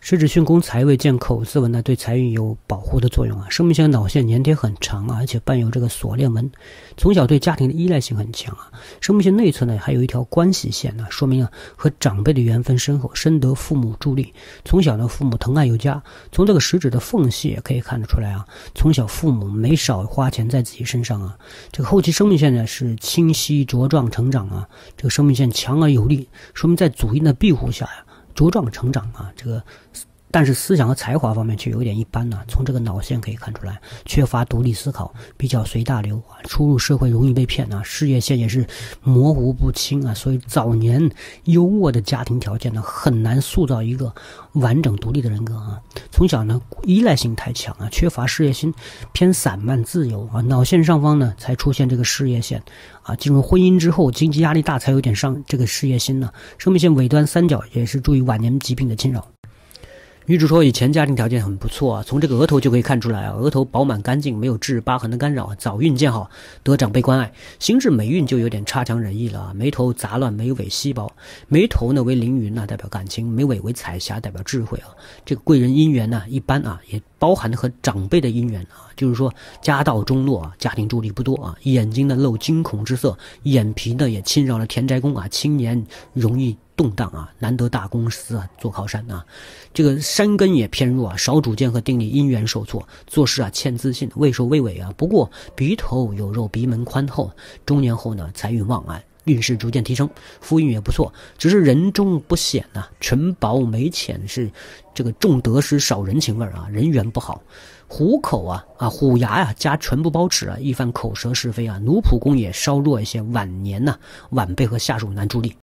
十指巽宫财位见口字纹呢，对财运有保护的作用啊。生命线脑线粘贴很长啊，而且伴有这个锁链纹，从小对家庭的依赖性很强啊。生命线内侧呢还有一条关系线呢，说明和长辈的缘分深厚，深得父母助力。从小呢父母疼爱有加，从这个食指的缝隙也可以看得出来啊。从小父母没少花钱在自己身上啊。这个后期生命线呢是清晰茁壮成长啊，这个生命线强而有力，说明在祖荫的庇护下呀。茁壮成长啊，但是思想和才华方面却有点一般呢。从这个脑线可以看出来，缺乏独立思考，比较随大流啊，出入社会容易被骗啊，事业线也是模糊不清啊。所以早年优渥的家庭条件呢，很难塑造一个完整独立的人格啊。从小呢依赖性太强啊，缺乏事业心，偏散漫自由啊。脑线上方呢才出现这个事业线啊，进入婚姻之后，经济压力大才有点伤这个事业心呢。生命线尾端三角也是注意晚年疾病的侵扰。女主说以前家庭条件很不错啊，从这个额头就可以看出来啊，额头饱满干净，没有痣疤痕的干扰，早运见好，得长辈关爱。心智美运就有点差强人意了啊，眉头杂乱，眉尾稀薄，眉头呢为凌云代表感情，眉尾为彩霞，代表智慧啊。这个贵人姻缘呢一般啊，也包含和长辈的姻缘啊，就是说家道中落啊，家庭助力不多啊，眼睛呢露惊恐之色，眼皮呢也侵扰了田宅宫啊，青年容易动荡啊，难得大公司啊做靠山啊。这个山根也偏弱啊，少主见和定力，姻缘受挫，做事啊欠自信，畏首畏尾啊。不过鼻头有肉，鼻门宽厚，中年后呢财运旺啊，运势逐渐提升，夫运也不错，只是人中不显啊，唇薄眉浅，是这个重得失少人情味啊，人缘不好。虎口虎牙呀加唇部包齿啊，易犯口舌是非啊。奴仆宫也稍弱一些，晚年晚辈和下属难助力。